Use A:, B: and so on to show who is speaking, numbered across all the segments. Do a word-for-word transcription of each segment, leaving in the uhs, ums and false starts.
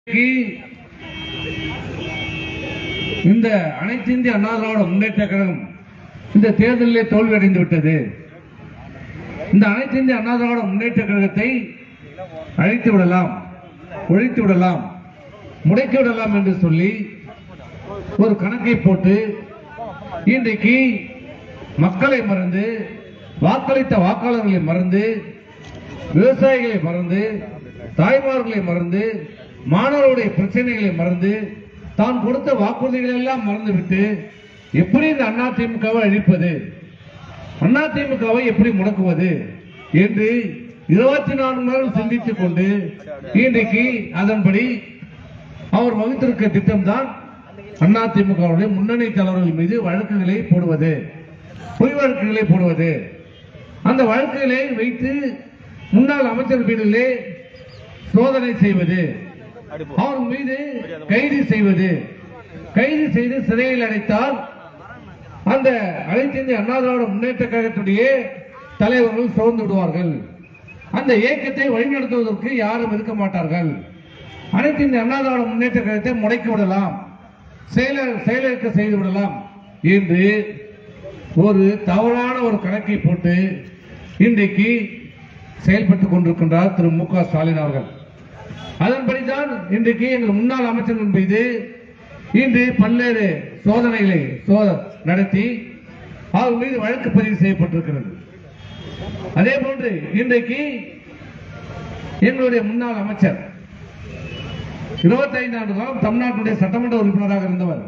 A: இந்த அனைத்து இந்திய அண்ணா திராவிட முன்னேற்ற கழகம் இந்த தேர்தலிலே தோல்வி அடைந்து விட்டது. இந்த அனைத்து இந்திய அண்ணா திராவிட முன்னேற்ற கழகத்தை அழித்து விடலாம், ஒழித்து விடலாம், முடக்கி விடலாம் என்று சொல்லி ஒரு கணக்கை போட்டு இன்றைக்கு மக்களை மறந்து, வாக்களித்த வாக்காளர்களை மறந்து, விவசாயிகளை மறந்து, தாய்மார்களை மறந்து, மாணவருடைய பிரச்சனைகளை மறந்து, தான் கொடுத்த வாக்குறுதிகளை எல்லாம் மறந்துவிட்டு எப்படி இந்த அதிமுகவை அழிப்பது, அதிமுகவை எப்படி முடக்குவது என்று இருபத்தி நான்கு நாள் சிந்தித்துக் கொண்டு இன்றைக்கு அதன்படி அவர் வகுத்திருக்க திட்டம் தான் அதிமுகவுடைய முன்னணி தலைவர்கள் மீது வழக்குகளை போடுவது, பொய் வழக்குகளை போடுவது. அந்த வழக்குகளை வைத்து முன்னாள் அமைச்சர் வீடுகளே சோதனை செய்வது, அவர் மீது கைது செய்வது, கைது செய்து சிறையில் அடைத்தால் அந்த அனைத்து இந்திய அண்ணா திராவிட முன்னேற்ற கழகத்துடைய தலைவர்கள் சோர்ந்து விடுவார்கள். அந்த இயக்கத்தை வழிநடத்துவதற்கு யாரும் இருக்க மாட்டார்கள். அனைத்து இந்திய அண்ணா திராவிட முன்னேற்ற கழகத்தை முடக்கி விடலாம், செயலிழக்க செய்து விடலாம் என்று ஒரு தவறான ஒரு கணக்கை போட்டு இன்றைக்கு செயல்பட்டுக் கொண்டிருக்கின்றார் திரு மு க ஸ்டாலின் அவர்கள். அதன்படிதான் இன்றைக்கு எங்கள் முன்னாள் அமைச்சர்கள் மீது இன்று பல்வேறு சோதனைகளை நடத்தி அவர் மீது வழக்கு பதிவு செய்யப்பட்டிருக்கிறது. அதே போன்று இன்றைக்கு எங்களுடைய முன்னாள் அமைச்சர் இருபத்தி ஐந்து ஆண்டு காலம் தமிழ்நாட்டுடைய சட்டமன்ற உறுப்பினராக இருந்தவர்,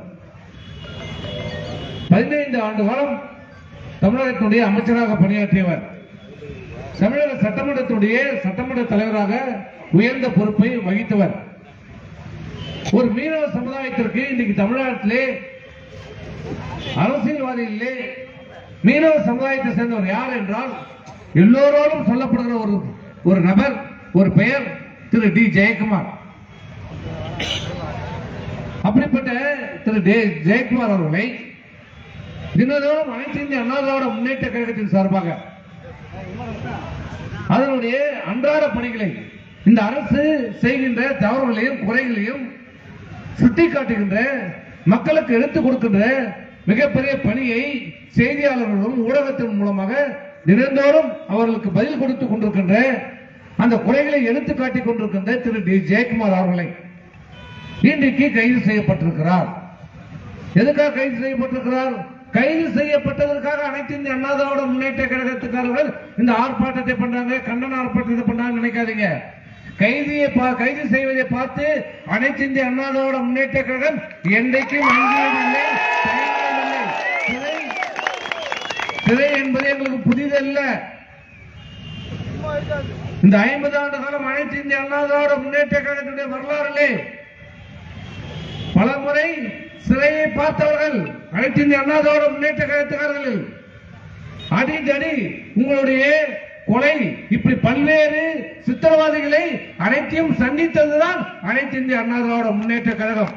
A: பதினைந்து ஆண்டு காலம் தமிழகத்தினுடைய அமைச்சராக பணியாற்றியவர், தமிழக சட்டமன்றத்துடைய சட்டமன்ற தலைவராக உயர்ந்த பொறுப்பை வகித்தவர். ஒரு மீனவ சமுதாயத்திற்கு இன்றைக்கு தமிழ்நாட்டிலே அரசியல்வாதிகளிலே மீனவ சமுதாயத்தை சேர்ந்தவர் யார் என்றால் எல்லோரோடும் சொல்லப்படுகிற ஒரு ஒரு நபர், ஒரு பெயர் திரு டி ஜெயக்குமார். அப்படிப்பட்ட திரு ஜெயக்குமார் அவர்களை தினதோறும் அனைத்து இந்திய அண்ணா திராவிட முன்னேற்ற கழகத்தின் சார்பாக அதனுடைய அன்றாட பணிகளை, இந்த அரசு செய்கின்ற தவறுகளையும் குறைகளையும் சுட்டிக்காட்டுகின்ற, மக்களுக்கு எடுத்துக் கொடுக்கின்ற மிகப்பெரிய பணியை செய்தியாளர்களும் ஊடகத்தின் மூலமாக தினந்தோறும் அவர்களுக்கு பதில் கொடுத்துக் கொண்டிருக்கின்ற, அந்த குறைகளை எடுத்து காட்டிக் கொண்டிருக்கின்ற திரு டி ஜெயக்குமார் அவர்களை இன்றைக்கு கைது செய்யப்பட்டிருக்கிறார். எதுக்காக கைது செய்யப்பட்டிருக்கிறார்? கைது செய்யப்பட்டதற்காக அனைத்து இந்திய அண்ணா திராவிட முன்னேற்ற கழகத்துக்காரர்கள் இந்த ஆர்ப்பாட்டத்தை பண்றாங்க, கண்டன ஆர்ப்பாட்டத்தை பண்றாங்க நினைக்காதீங்க. கைதியை கைது செய்வதை பார்த்து அனைத்து இந்திய அண்ணா திராவிட முன்னேற்ற கழகம் என்றைக்கும் அங்கீகரிக்கவில்லை. சிறை என்பது எங்களுக்கு புதிதல்ல. இந்த ஐம்பது ஆண்டு காலம் அனைத்து இந்திய அண்ணா திராவிட முன்னேற்ற கழகத்துடைய வரலாறுகளே பல முறை சிறையை பார்த்தவர்கள் அனைத்து இந்திய அண்ணா திராவிட முன்னேற்ற கழகத்துக்காரர்கள். அடிக்கடி உங்களுடைய கொலை, இப்படி பல்வேறு சித்திரவாதிகளை அனைத்தையும் சந்தித்ததுதான் அனைத்து இந்திய அண்ணா திராவிட முன்னேற்ற கழகம்.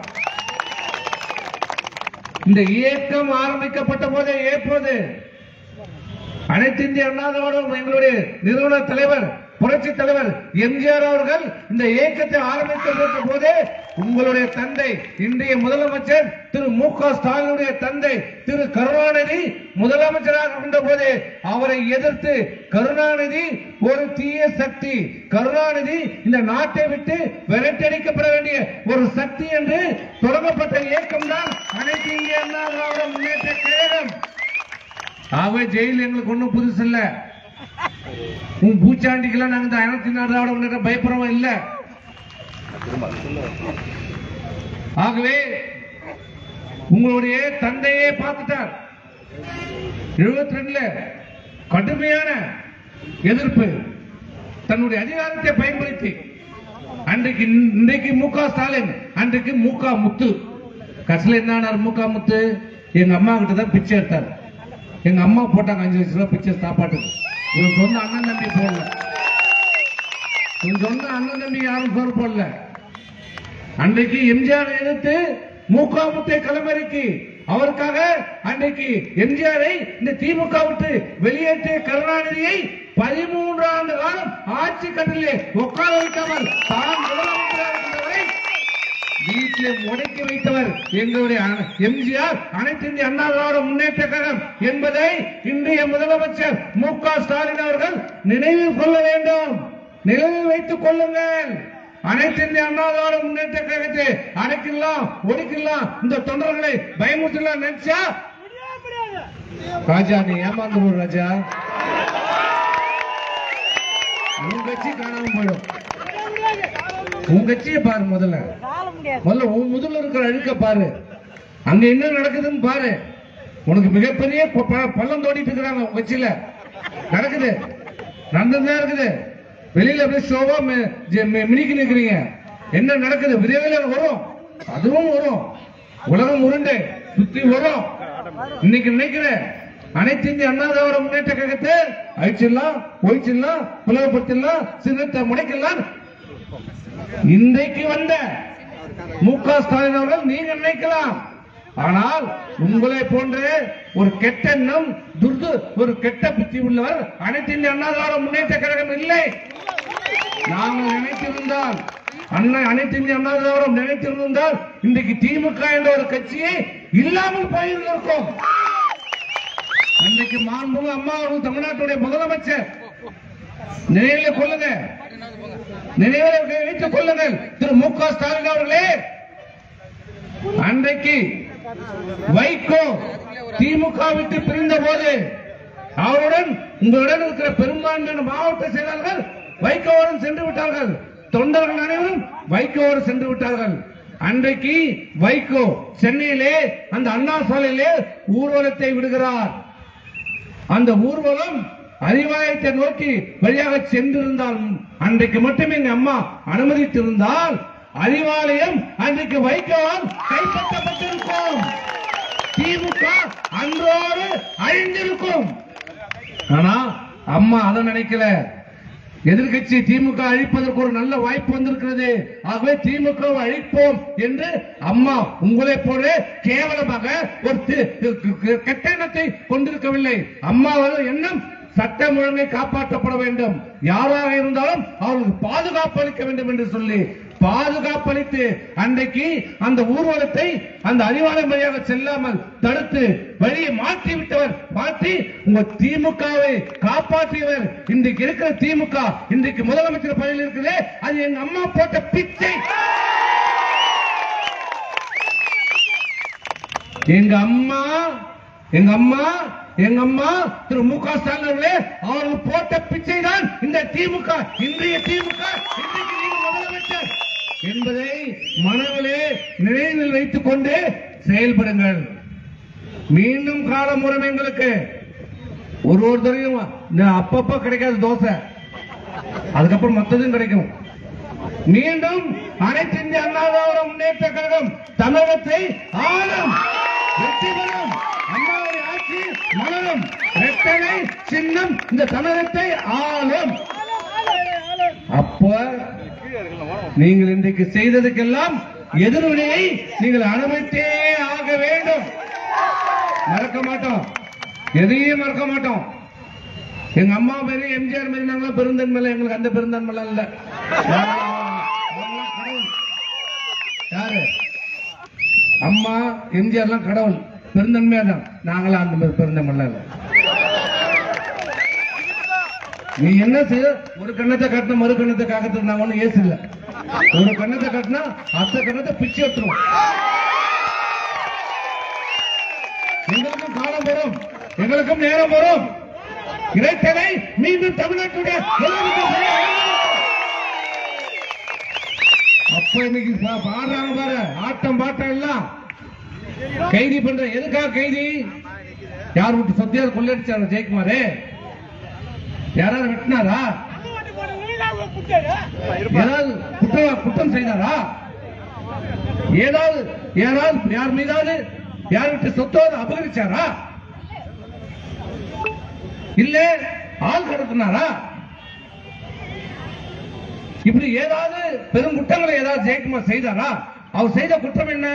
A: இந்த இயக்கம் ஆரம்பிக்கப்பட்ட போதே ஏற்போது அனைத்து இந்திய அண்ணா திராவிட எங்களுடைய நிறுவன தலைவர் புரட்சி தலைவர் எம்ஜிஆர் அவர்கள் இந்த இயக்கத்தை ஆரம்பித்த போதே உங்களுடைய தந்தை இன்றைய முதலமைச்சர் திரு மு க ஸ்டாலினுடைய தந்தை திரு கருணாநிதி முதலமைச்சராக இருந்த போதே அவரை எதிர்த்து கருணாநிதி ஒரு தீய சக்தி, கருணாநிதி இந்த நாட்டை விட்டு விரட்டடிக்கப்பட வேண்டிய ஒரு சக்தி என்று தொடங்கப்பட்ட இயக்கம் தான் அனைத்து இந்திய அண்ணா திராவிட முன்னேற்ற கழகம். ஆகவே ஜெயில் எங்களுக்கு ஒன்றும் புதுசு இல்ல. உன் பூச்சாண்டிக்கெல்லாம் நாங்க இந்த அனைத்து திராவிட முன்னேற்ற பயப்படுறோம் இல்ல. ஆகவே உங்களுடைய தந்தையே பார்த்துட்டார். எழுபத்தி ரெண்டுல கடுமையான எதிர்ப்பு, தன்னுடைய அதிகாரத்தை பயன்படுத்தி அன்றைக்கு இன்றைக்கு மு க ஸ்டாலின், அன்றைக்கு மு க முத்து. கடைசியில் என்ன மு க முத்து எங்க அம்மா கிட்ட தான் பிச்சை எடுத்தார். எங்க அம்மா போட்டாங்க அஞ்சு லட்சம் ரூபாய் பிச்சை சாப்பாட்டுக்கு. இவன் சொந்த அண்ணன் தம்பி போடல, இவன் சொந்த அண்ணன் தம்பி யாரும் சோறு போடல. அன்றைக்கு எம்ஜிஆர் எதிர்த்து மு க முத்தை களமிறக்கி அவருக்காக அன்றைக்கு எம்ஜிஆரை இந்த திமுக விட்டு வெளியேற்றிய கருணாநிதியை பதிமூன்று ஆண்டு காலம் ஆட்சி கட்டிலே உட்கார வைக்காமல் தான் முதலமைச்சராக இருந்தவரை வீட்டில் முடக்கி வைத்தவர் எங்களுடைய எம்ஜிஆர், அனைத்து இந்திய அண்ணா திராவிட முன்னேற்ற கழகம் என்பதை இன்றைய முதலமைச்சர் மு க ஸ்டாலின் அவர்கள் நினைவில் கொள்ள வேண்டும், நினைவில் வைத்துக் கொள்ளுங்கள். அனைத்து இந்திய அண்ணா திராவிட முன்னேற்ற கழகத்தை அடைக்கலாம், ஒடுக்கலாம், இந்த தொண்டர்களை பயமுறுத்தலாம் நினைச்சா ராஜா நீ ஏமாந்து ராஜா, உன் கட்சி காணாம போயிடும். உன் கட்சியை பாரு, முதல்ல முதல்ல உன் முதல்ல இருக்கிற அழுக்க பாரு, அங்க என்ன நடக்குதுன்னு பாரு. உனக்கு மிகப்பெரிய பள்ளம் தோண்டிட்டு இருக்கிறாங்க உங்க கட்சியில, நடக்குது, நடந்துதான் இருக்குது. வெளியில அப்படியே சோபா மினிக்கு நிக்கிறீங்க, என்ன நடக்குது விரைவில் வரும், அதுவும் வரும். உலகம் உருண்டை சுத்தி வரும். இன்னைக்கு நினைக்கிற அனைத்து இந்திய அண்ணா திராவிட முன்னேற்ற கழகத்தை அழிச்சிடலாம், ஒழிச்சிடலாம், புலகப்படுத்தலாம், சின்னத்தை முடைக்கலாம். இன்றைக்கு வந்த மு க ஸ்டாலின் அவர்கள் நீங்க நினைக்கலாம், ஆனால் உங்களை போன்ற ஒரு கெட்ட எண்ணம், துர்து ஒரு கெட்ட புத்தி உள்ளவர் அனைத்து இந்திய அண்ணா திராவிட முன்னேற்ற கழகம் இல்லை. நாங்கள் நினைத்திருந்தால், அண்ணன் அனைத்து இந்திய அண்ணா திராவிடம் நினைத்திருந்தால் இன்றைக்கு திமுக என்ற ஒரு கட்சியை இல்லாமல் போயிருந்திருக்கும். அன்றைக்கு மாண்புமிகு அம்மா அவர்கள் தமிழ்நாட்டுடைய முதலமைச்சர், நினைவில் கொள்ளுங்க, நினைவில் வைத்துக் கொள்ளுங்கள் திரு மு க ஸ்டாலின் அவர்களே. அன்றைக்கு வைகோ திமுக விட்டு பிரிந்த போது அவருடன் உங்களுடன் இருக்கிற பெரும்பான்மையான மாவட்ட செயலாளர்கள் வைகோவுடன் சென்று விட்டார்கள், தொண்டர்கள் அனைவரும் வைகோவோடு சென்று விட்டார்கள். அன்றைக்கு வைகோ சென்னையிலே அந்த அண்ணா சாலையிலே ஊர்வலத்தை விடுகிறார். அந்த ஊர்வலம் அறிவாலயத்தை நோக்கி வழியாக சென்றிருந்தால், அன்றைக்கு மட்டும் எங்க அம்மா அனுமதித்திருந்தால் அறிவாலயம் அன்றைக்கு வைகோவால் கைப்பற்றப்பட்டிருக்கும், திமுக அன்றோடு அழிந்திருக்கும். ஆனா அம்மா அதை நினைக்கல. எதிர்கட்சி திமுக அழிப்பதற்கு ஒரு நல்ல வாய்ப்பு வந்திருக்கிறது, ஆகவே திமுக அழிப்போம் என்று அம்மா உங்களை போல கேவலமாக ஒரு கெட்ட எண்ணத்தை கொண்டிருக்கவில்லை. அம்மாவர்கள் எண்ணம் சட்டம் ஒழுங்கை காப்பாற்றப்பட வேண்டும், யாராக இருந்தாலும் அவர்களுக்கு பாதுகாப்பு அளிக்க வேண்டும் என்று சொல்லி பாதுகாப்பளித்து அன்றைக்கு அந்த ஊர்வலத்தை அந்த அறிவாலயம் வழியாக செல்லாமல் தடுத்து வழியை மாற்றி விட்டவர், மாற்றி உங்க திமுகவை காப்பாற்றியவர். இன்றைக்கு இருக்கிற திமுக இன்றைக்கு முதலமைச்சர் பதவியில் இருக்கிறதே, அது எங்க அம்மா போட்ட பிச்சை. எங்க அம்மா எங்க அம்மா எங்க அம்மா திரு மு க ஸ்டாலின் அவர்களே, அவர்கள் போட்ட பிச்சை தான் இந்த திமுக, இன்றைய திமுக, இன்றைக்கு நீங்கள் முதலமைச்சர் என்பதை மனதிலே நினைவில் வைத்துக் கொண்டு செயல்படுங்கள். மீண்டும் காலம் வரும் எங்களுக்கு, ஒரு ஒருத்தரையும் அப்பப்ப கிடைக்காத தோசை, அதுக்கப்புறம் மற்றதும் கிடைக்கும். மீண்டும் அனைத்து இந்திய அண்ணா திராவிட முன்னேற்ற கழகம் தமிழகத்தை ஆளும், வெற்றி பெறும், அம்மாவுடைய ஆட்சி மலரும், இரட்டை சின்னம் இந்த தமிழகத்தை ஆளும். அப்ப நீங்கள் இன்றைக்கு செய்ததுக்கெல்லாம் எதிர்வினையை நீங்கள் அனுமதித்தே ஆக வேண்டும். மறக்க மாட்டோம், எதையும் மறக்க மாட்டோம். எங்க அம்மா மாரி எம்ஜிஆர் மாரி நாங்கள பெருந்தன்மையில, எங்களுக்கு அந்த பெருந்தன்மை இல்ல. யாரு அம்மா எம்ஜிஆர் எல்லாம் கடவுள், பெருந்தன்மையா தான், நாங்களாம் அந்த மாதிரி பெருந்தன்மை இல்ல. நீ என்ன செய்ய, ஒரு கண்ணத்தை காட்டினா மறு கண்ணத்தை காக்கத்துக்கு நாங்க ஒண்ணு ஏசு இல்ல. ஒரு கண்ணத்தை காட்டினா அடுத்த கண்ணத்தை பிச்சு எடுத்துருவோம். எங்களுக்கும் காலம் வரும், எங்களுக்கும் நேரம் வரும். இறைத்தலை மீண்டும் தமிழ்நாட்டுடைய அப்ப இன்னைக்கு பாடுறாங்க பாரு, ஆட்டம் பாட்டம் எல்லாம் கைதி பண்ற. எதுக்காக கைதி? யார் விட்டு சொத்தியார் கொள்ளடிச்சாரு ஜெயக்குமாரு? யாராவது வெட்டினாரா? ஏதாவது குற்றம் குற்றம் செய்தாரா? ஏதாவது யாராவது யார் மீதாவது யார் விட்டு சொத்தோடு அபகரிச்சாரா? இல்ல ஆள் கடத்தினாரா? இப்படி ஏதாவது பெரும் குற்றங்களை ஏதாவது ஜெயக்குமார் செய்தாரா? அவர் செய்த குற்றம் என்ன?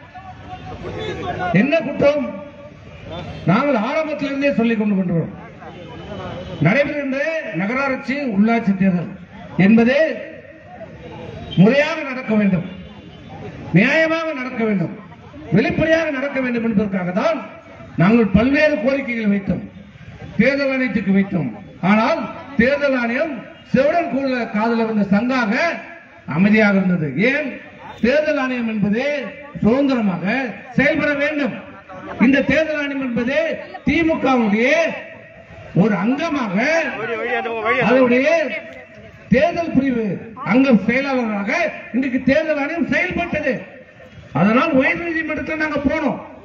A: என்ன குற்றம்? நாங்கள் ஆரம்பத்திலிருந்தே சொல்லிக் கொண்டு கொண்டுள்ளோம். நடைபெறுகின்ற நகராட்சி உள்ளாட்சி தேர்தல் என்பது முறையாக நடக்க வேண்டும். நியாயமாக நடக்க வேண்டும், வெளிப்படையாக நடக்க வேண்டும் என்பதற்காக தான் நாங்கள் பல்வேறு கோரிக்கைகளை வைத்தோம், தேர்தல் ஆணையத்துக்கு வைத்தோம். ஆனால் தேர்தல் ஆணையம் செவுடன் கூட காதல வந்த சங்காக அமைதியாக இருந்தது. ஏன்? தேர்தல் ஆணையம் என்பது சுதந்திரமாக செயல்பட வேண்டும். இந்த தேர்தல் ஆணையம் என்பது திமுகவுடைய ஒரு அங்கமாக, அதனுடைய தேர்தல் பிரிவு அங்க செயலாளராக இன்றைக்கு தேர்தல் ஆணையம் செயல்பட்டது. அதனால் உயர்நீதிமன்றத்தில் நாங்கள் போனோம்.